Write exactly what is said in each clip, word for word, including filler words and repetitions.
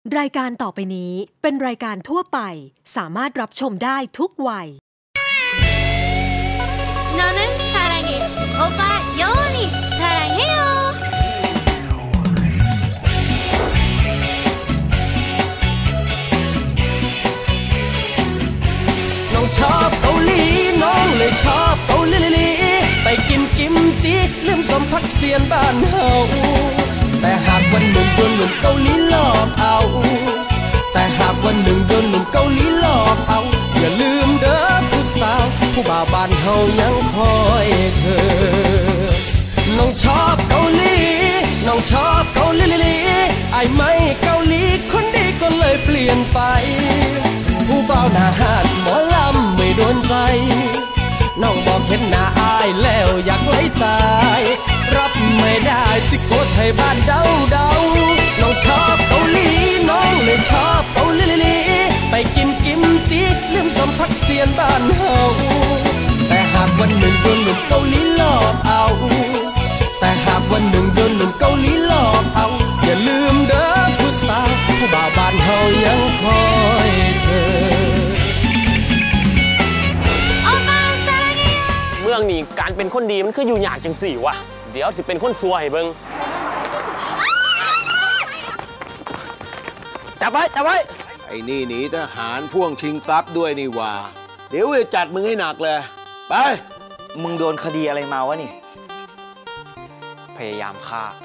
รายการต่อไปนี้เป็นรายการทั่วไปสามารถรับชมได้ทุกวัยน้องชอบเกาหลีน้องเลยชอบเกาหลีไปกินกิมจิลืมสมพักเสียนบ้านเฮาแต่หากวันหนึ่งโดนหนุ่มเกาหลีหลอกเอาแต่หากวันหนึ่งโดนหนุ่มเกาหลีหลอกเอาอย่าลืมเด้อผู้สาวผู้บ่าวบ้านเฮายังคอยเธอน้องชอบเกาหลีน้องชอบเกาหลีไอ้ไม่เกาหลีคนดีก็เลยเปลี่ยนไปผู้บ่าวหน้าห้านหมอลำไม่โดนใจน้องบอกเห็นหน้าอายแล้วอยากไล่ตายรับไม่ได้จิโกไทยบ้านเดาเดาน้องชอบเกาหลีน้องเลยชอบเกาหลีไปกินกิมจิลืมสมพักเสียนบ้านเฮาแต่หากวันหนึ่งโดนหนุ่มเกาหลีหลอกเอาแต่หากวันหนึ่งโดนหนุ่มเกาหลีหลอกเอาอย่าลืมเด้อผู้สาวผู้บ่าวบ้านเฮายังคอยเธอเมืองนี้การเป็นคนดีมันคืออยู่ยากจังสี่วะเดี๋ยวสิเป็นคนซัวให้เบิ่งจับไว้จับไว้ไอ้นี่หนีทหารพ่วงชิงทรัพย์ด้วยนี่ว่าเดี๋ยวจะจัดมึงให้หนักเลยไปมึงโดนคดีอะไรมาวะนี่พยายามฆ่า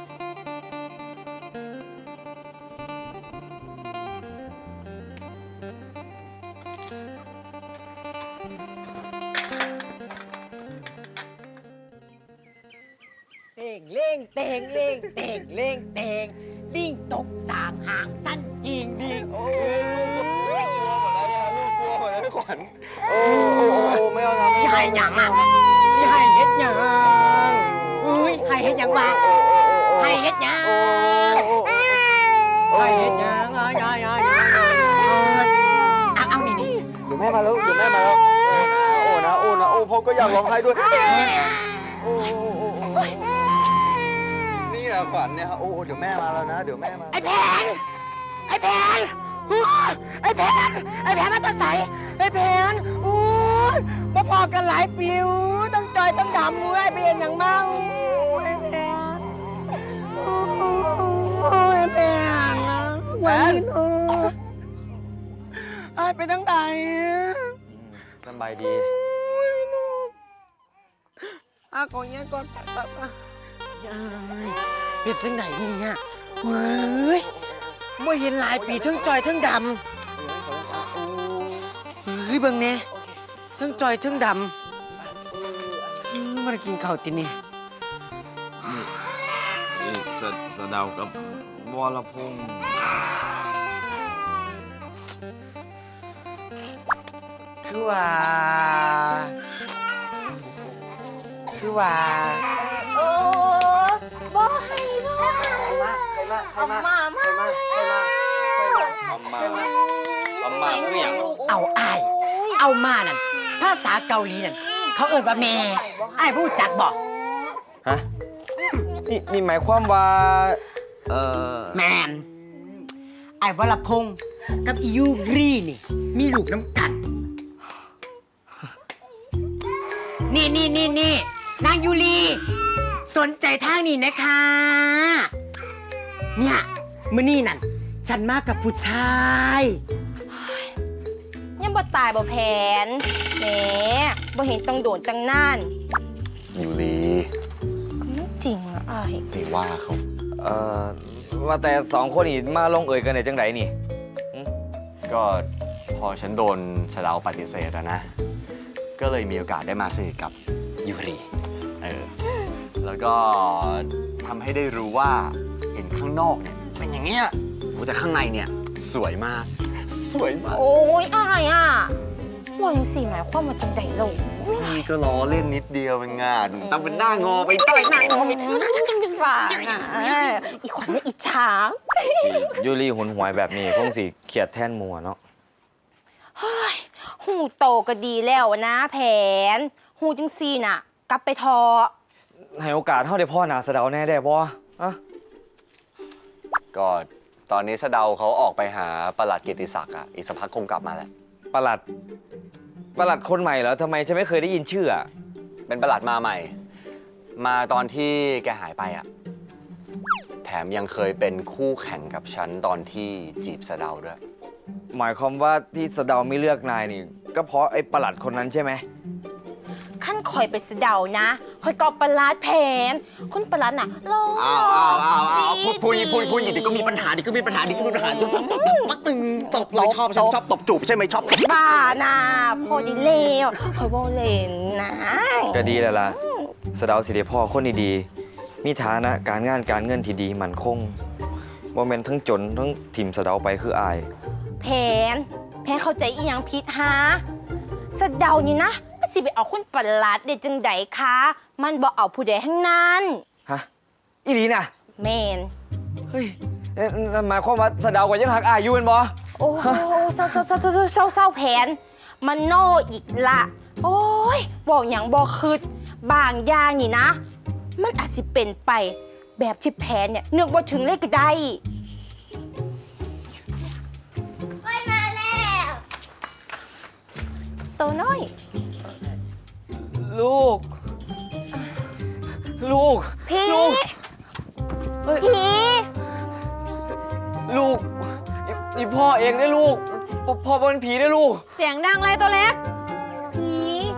เต่งเล่งเต่งเล่งเต่งเล่งเต่งลิงตกสางหางสั้นจริงดิโอ้ยกลัวหมดแล้วลูกกลัวหมดแล้วขวัญโอ้โอ้ไม่เอาทำสิให้หยังอ่ะสิให้เฮ็ดหยังอุ้ยให้เฮ็ดหยังบ้างให้เฮ็ดหยังให้เฮ็ดหยังอ้ยอ้ยอ้ยเอาเอานี่นี่เดี๋ยวแม่มาแล้วเดี๋ยวแม่มาแล้วโอ้นะโอ้นะโอ้พ่อก็อยากร้องไห้ด้วยโอ้นี่อะขวัญเนี่ยโอ้เดี๋ยวแม่มาแล้วนะเดี๋ยวแม่มาไอ้แผนไอ้แผนไอ้แผนไอ้แผนมาตะใสไอ้แผนอู้มาพอกันหลายปีต้องจอยต้องดำมือไอ้เบียนอย่างเมาไอ้แผนโอ้ยแผนนะแผนไอ้ไปตั้งใดสบายดีอาก่อนเนี้ยก่อนแบบเป็นจังไหนเนี่ยเฮ้ยไม่เห็นหลายปีทั้งจอยทั้งดำเฮ้ยเบิ่งเนี่ยทั้งจอยทั้งดำมันกินข้าวตินี่สะสะดาวกับวรพงษ์คือว่าคือว่าโอ้บ่ให้บ่ใครมาใครมาใครมาใครมาใครมาเอามาเอามาเสียงเอาไอ้เอามานั่นภาษาเกาหลีนั่นเขาเอิ้นว่าแม่ไอ้พูดจักบอกฮะนี่นี่หมายความว่าเอ่อแมนไอ้วรพงษ์กับอียูรีนี่มีลูกน้ำกันนี่นี่นี่นี่นางยูรีสนใจทางนี้นะคะเนี่ยมื้อนี้นั่นฉันมากับผู้ชายยังบ่ตายบ่แผนแหมบ่เห็นต้องโดนตั้งนานยูรีไม่จริงอ่ะไอ้ไปว่าเขาเอ่อว่าแต่สองคนนี้มาลงเอ่ยกันในจังไดนี่ก็พอฉันโดนสะเดาปฏิเสธแล้วนะก็เลยมีโอกาสได้มาสนิทกับยูรีเออแล้วก็ทำให้ได้รู้ว่าเห็นข้างนอกเนี่ยเป็นอย่างเงี้ยแต่ข้างในเนี่ยสวยมากสวยมากโอ้ยอะไรอ่ะว่าอย่างสี่หมายความว่าจังไดเรานี่ก็ล้อเล่นนิดเดียวเป็นงานทำเป็นหน้างอไปต้อยหน้างอไปต้อยจังหวะอ่ะอีขวัญเนี่ยอิจฉายูรีหุนหวยแบบนี้คงสิเขียดแท่นมัวเนาะเฮ้ยหูโตก็ดีแล้วนะแผนหูจังซีน่ะกลับไปทอให้โอกาสเท่าเดี๋ยวพ่อหนาสะเดาแน่ได้บ่อะก็ตอนนี้สะเดาเขาออกไปหาปลัดเกียรติศักดิ์อ่ะอีกสักพักคงกลับมาแหละปลัดปลัดคนใหม่เหรอทำไมฉันไม่เคยได้ยินชื่ออ่ะเป็นปลัดมาใหม่ มาตอนที่แกหายไปอ่ะแถมยังเคยเป็นคู่แข่งกับฉันตอนที่จีบสะเดาด้วยหมายความว่าที่สะเดาไม่เลือกนายนี่ก็เพราะไอ้ปลัดคนนั้นใช่ไหมขั้นคอยไปสะเดานะคอยกอบประหลาดแผนคุณประหลาดน่ะรออ้าวอ้าวอ้าวอ้าวพูดพูดพูดพูดอย่างนี้ก็มีปัญหาดิก็มีปัญหาดิก็มีปัญหาตบตบตบตบตึงตบเลยชอบชอบชอบตบจูบใช่ไหมชอบตบบ้านะพอดีเลวคอยว่าเล่นนะก็ดีแล้วล่ะสะเดาสิเดพ่อคนดีๆมีฐานะการงานการเงินที่ดีมั่นคงบ่แม่นทั้งจนทั้งถิ่มสะเดาไปคืออายแผนแผนเข้าใจอีหยังผิดฮะสะเดานี่นะมันสิไปเอาคุณประหลาดเด็ดจังใดคะมันบอกเอาผู้ใดทั้งนั้นฮะอีหลีน่ะแมนเฮ้ยนั่นหมายความว่าสะเดาก็ยังหักอายอยู่เป็นบ่โอ้โหเศร้าเศร้าเศร้าเศร้าเศร้าเศร้าแผนมันโน่อีกละโอ้ยบอกอย่างบอกคืดบางอย่างนี่นะมันอาจสิเป็นไปแบบที่แผนเนี่ยนึกว่าถึงเลขก็ได้ไปมาแล้วโตน้อยลูกลูกพี่พี่ลูกนี่พ่อเองได้ลูกพ่อเป็นผีได้ลูกเสียงดังเลยตัวเล็กผี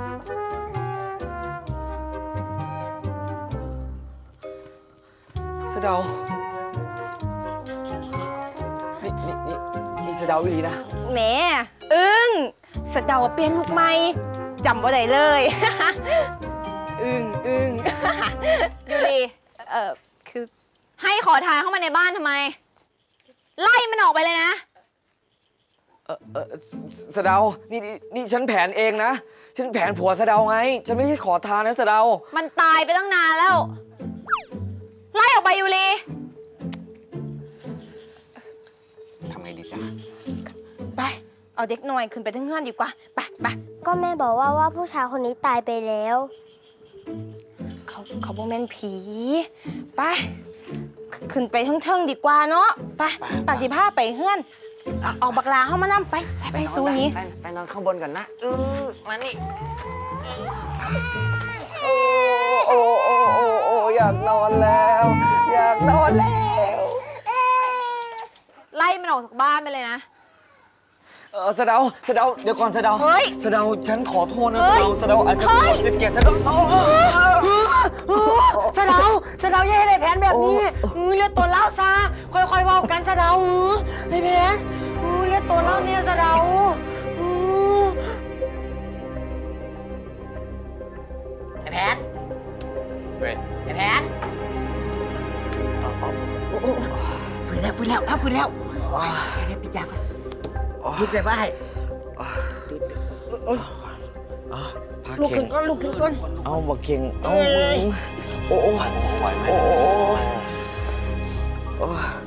สะเดานี่นี่นี่นี่สะเดาอีหลีนะแหมอึ้งสะเดาเป็นลูกใหม่จำว่าได้เลยอึ้งอึ้งยูรีเออคือให้ขอทานเข้ามาในบ้านทำไมไล่มันออกไปเลยนะเออเออสะเดานี่นี่ฉันแผนเองนะฉันแผนผัวสะเดาไงฉันไม่ใช่ขอทานนะสะเดามันตายไปตั้งนานแล้วไล่ออกไปยูรีทำไงดีจ๊ะไปเอาเด็กหน่อยขึ้นไปทั้งเงื่อนดีกว่าไปไปก็แม่บอกว่าว่าผู้ชายคนนี้ตายไปแล้วเขาเขาบอกแม่นผีไปขึ้นไปทั้งเทิงดีกว่าเนาะไปป่าสิผ้าไปเฮือนออกบักลาเข้ามานั่งไปไปไปซูนี้ไปนอนข้างบนก่อนนะเออมานี่โอ้โอ้โอ้โอ้โอ้อยากนอนแล้วอยากนอนแล้วไล่มันออกจากบ้านไปเลยนะเออสะเดาสะเดาเดี๋ยวก่อนสะเดาเฮ้ยสะเดาฉันขอโทษนะสะเดาสะเดาอาจจะจะเกลียดสะเดาสะเดาสะเดาอย่าให้ได้แผนแบบนี้เลือดตัวเล่าซะค่อยๆว่ากันสะเดาไอ้แผนเลือดตัวเล่าเนี่ยสะเดาไอ้แผนไอ้แผนโอ้โหฟื้นแล้วฟื้นแล้วฟื้นแล้วเดี๋ยวปิดยาก่อนลุกเลยว่าให้ลุกขึ้นก่อนลุกขึ้นก่อนเอาบักเข่งเอาโอ้โอ้โอ้โอ้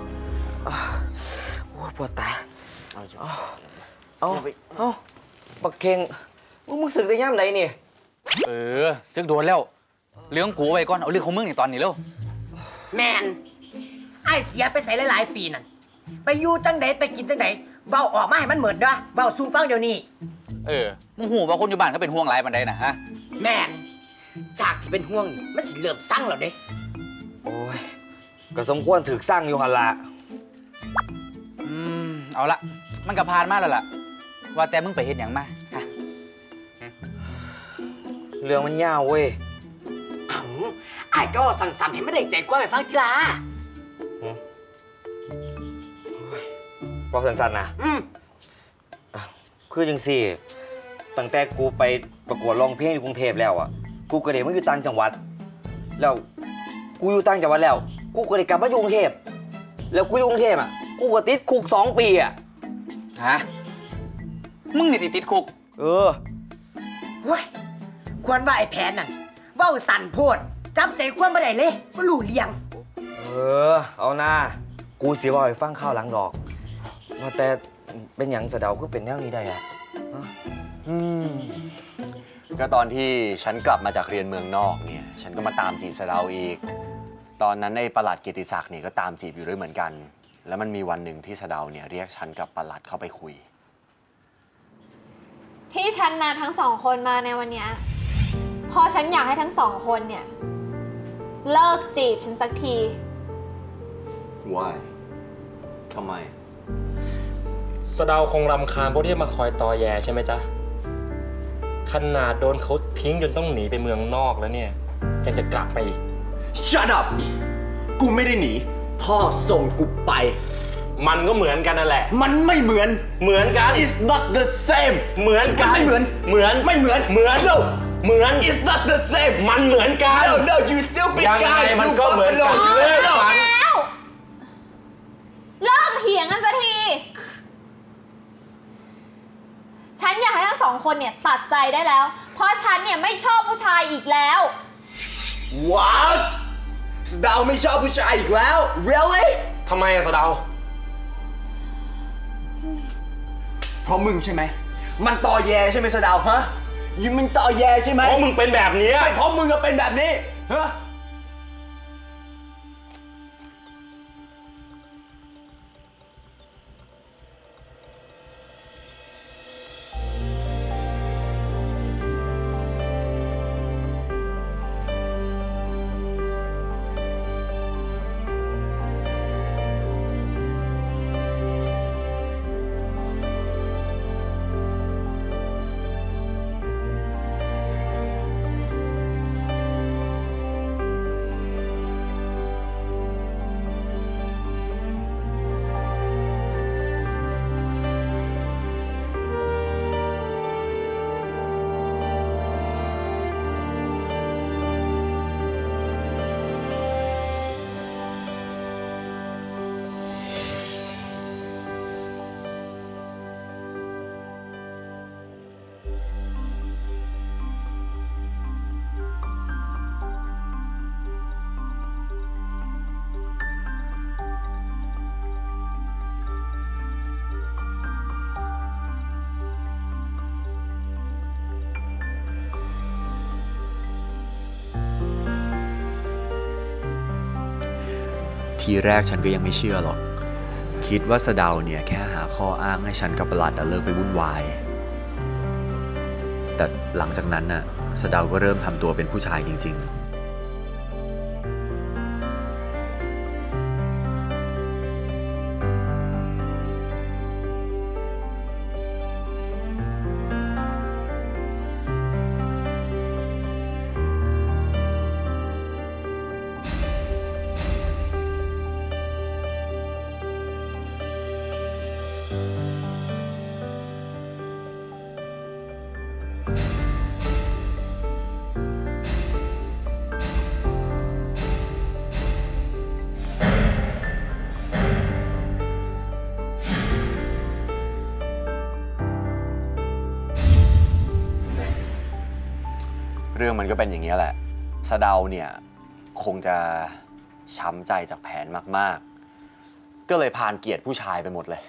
ปวดตาเอาเอาเอาบักเข่งมึงมึงสึกได้ย่ำไหนนี่เออซึกโดนแล้วเรื่องกูไว้ก่อนเอาเรื่องของมึงในตอนนี้เร็วแมนไอ้เสียไปใส่หลายๆปีนั่นไปอยู่จังไหนไปกินจังไหนเบาออกมาให้มันเหมือนด้วยเบาสู้ฟังเดี๋ยวนี้เออมึงหูว่าคนอยู่บ้านเขาเป็นห่วงไรมันได้นะฮะแมนจากที่เป็นห่วงนี่มันสิเริ่มสร้างแล้วเด้โอ้ยก็สมควรถือสร้างอยู่หันละอืมเอาละมันก็ผ่านมาแล้วล่ะว่าแต่มึงไปเห็นอย่างมาฮะเรื่องมันยาวเว้ยอ้าวไอ้ก็สั่นๆให้ไม่ได้ใจกว้างไปฟังทีละบอกสั้นๆนะคือจังสิตั้งแต่กูไปประกวดร้องเพลงอยู่กรุงเทพแล้วอ่ะกูก็เด็กมาอยู่ต่างจังหวัดแล้วกูอยู่ต่างจังหวัดแล้วกูก็เด็กกลับมาอยู่กรุงเทพแล้วกูอยู่กรุงเทพอ่ะกูก็ติดคุกสองปีอ่ะฮะมึงนี่ติดคุกเออเฮ้ยควรว่าไอ้แผนนั่นว่าสั่นโพดจับใจควรไม่ได้เลยก็รู้เลี้ยงเออเอาหน้ากูเสียบ่อยฟังข้าวหลังดอกแต่เป็นอย่างสะเดาคือเป็นแนวนี้ได้อะอืมก็ตอนที่ฉันกลับมาจากเรียนเมืองนอกเนี่ยฉันก็มาตามจีบสะเดาอีกตอนนั้นในประหลัดเกียรติศักดิ์เนี่ยก็ตามจีบอยู่ด้วยเหมือนกันแล้วมันมีวันหนึ่งที่สะเดาเนี่ยเรียกฉันกับปลัดเข้าไปคุยที่ฉันนัดทั้งสองคนมาในวันนี้พอฉันอยากให้ทั้งสองคนเนี่ยเลิกจีบฉันสักที Why ทำไมสะเดาคงรำคาญพวกที่มาคอยตอแยใช่ไหมจ๊ะขนาดโดนเขาทิ้งจนต้องหนีไปเมืองนอกแล้วเนี่ยยังจะกลับไปอีก Shut up กูไม่ได้หนีพ่อส่งกูไปมันก็เหมือนกันนั่นแหละมันไม่เหมือนเหมือนกัน It's not the same เหมือนกันไม่เหมือนเหมือนไม่เหมือนเหมือน no เหมือน It's not the same มันเหมือนกัน No no you still big guy ยังไงมันก็เหมือนกันเลิกแล้วเลิกเถียงกันสักทีฉันอยากให้ทั้งสองคนเนี่ยตัดใจได้แล้วเพราะฉันเนี่ยไม่ชอบผู้ชายอีกแล้ว What สะเดาไม่ชอบผู้ชายอีกแล้ว Really ทำไมอะสะเดาเพราะมึงใช่ไหมมันตอแยใช่ไหมสะเดาฮะยิงมึงตอแยใช่ไหมเพราะมึงเป็นแบบนี้เพราะมึงก็เป็นแบบนี้ฮะทีแรกฉันก็ยังไม่เชื่อหรอกคิดว่าสะเดาเนี่ยแค่หาข้ออ้างให้ฉันกับปลัดเลิกไปวุ่นวายแต่หลังจากนั้นน่ะสะเดาก็เริ่มทำตัวเป็นผู้ชายจริงๆเรื่องมันก็เป็นอย่างนี้แหละสะเดาเนี่ยคงจะช้ำใจจากแผนมากๆก็เลยพานเกลียดผู้ชายไปหมดเลย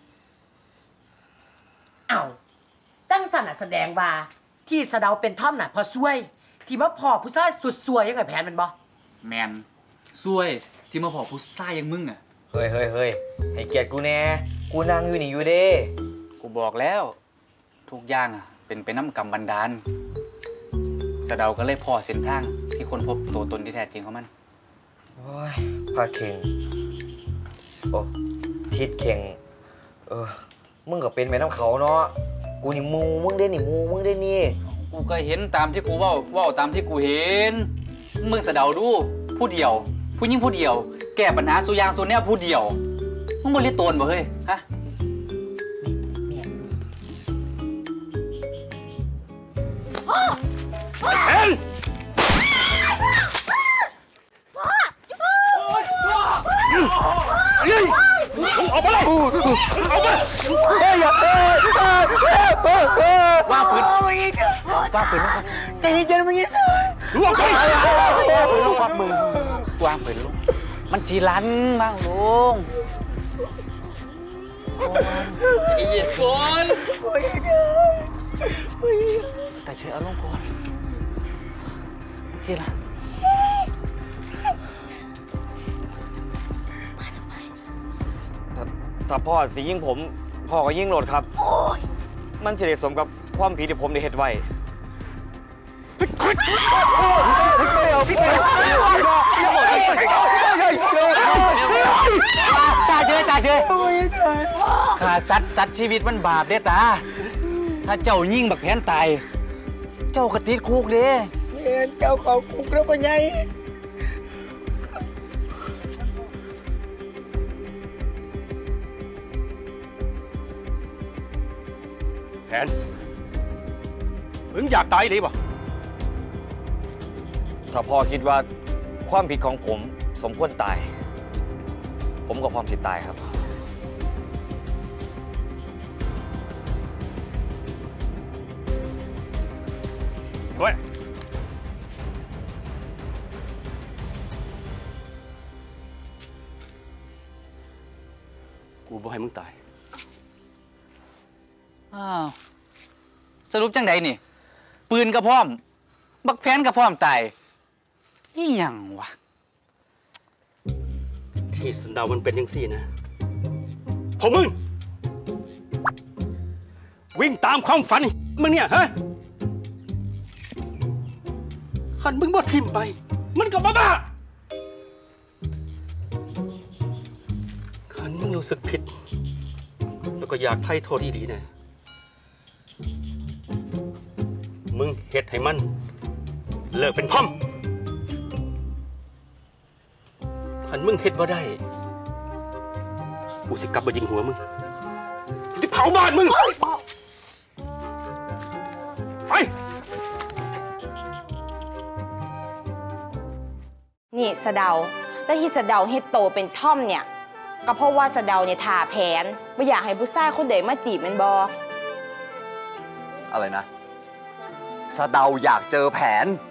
อ้าวตั้งสันน่ะแสดงว่าที่สะเดาเป็นท่อมน่ะพอซวยที่มาพอผู้ชายสุดซวยยังไงแผนมันบ่แมนซวยที่มาพอผู้ชายยังมึงอ่ะเฮ้ยเฮ้ยเฮ้ยให้เกียรติกูแน่กูนั่งอยู่นี่อยู่เด้กูบอกแล้วทุกอย่างอ่ะเป็นไปน้ำกรรมบันดาลสะเดาก็เลยพอเส้นทางที่คนพบตัวตนที่แท้จริงของมันโอ้ยพาเข่งโอ้ทิดเข่งเออมึงก็เป็นแม่น้ำเขาเนาะกูนี่มูมึงได้นี่มูมึงได้นี่กูก็เห็นตามที่กูว่าว่าตามที่กูเห็นมึงสะเดาดูผู้เดียวผู้ยิ่งผู้เดียวแก้ปัญหาสุยางโซนเนี้ยผู้เดียวมึงบริโตนบ่เฮ้ยฮะเอ็นนี่ออกไปเลยออกไปเฮ้ยอย่าเฮ้ยว่าปืนว่าปืนใจเย็นๆมึงยิ่งสิสู้ออกไปปืนลงความมือวางปืนลงมันจีรันบ้างลุงใจเย็นก่อนแต่เชื่ออารมณ์ก่อนจีรันถ้าพ่อสิยิงผมพ่อก็ยิงโหลดครับมันสิได้สมกับความผิดที่ผมได้เฮ็ดไว้ตาเจอตาเจอขาสัตว์ตัดชีวิตมันบาปเด้ตาถ้าเจ้ายิงบักแผนตายเจ้าก็ติดคุกเด้เจ้าเขาคุกแล้วปะไงแผนมึงอยากตายหรือเปล่าถ้าพ่อคิดว่าความผิดของผมสมควรตายผมก็พร้อมสิตายครับเฮ้ยกูบอกให้มึงตายอ้าวสรุปจังใดนี่ปืนกระพร้อมบักแผนกระพร้อมตายนี่ยังวะที่สันดาวมันเป็นยังสี่นะพอมึงวิ่งตามความฝันมึงเนี่ยฮะขันมึงบ่ทิมไปมันก็บ้าบ้าขันมึงรู้สึกผิดแล้วก็อยากไถ่โทษอีดีนะมึงเฮ็ดให้มันเลิกเป็นทอมขันมึงเฮ็ดว่าได้กูสิกลับมายิงหัวมึงจะเผาบ้านมึงไปนี่สะเดาและที่สะเดาเฮ็ดโตเป็นท่อมเนี่ยก็เพราะว่าสะเดาเนี่ยถ่าแผนไม่อยากให้ผู้ชายคนใดมาจีบมันบออะไรนะสะเดาอยากเจอแผน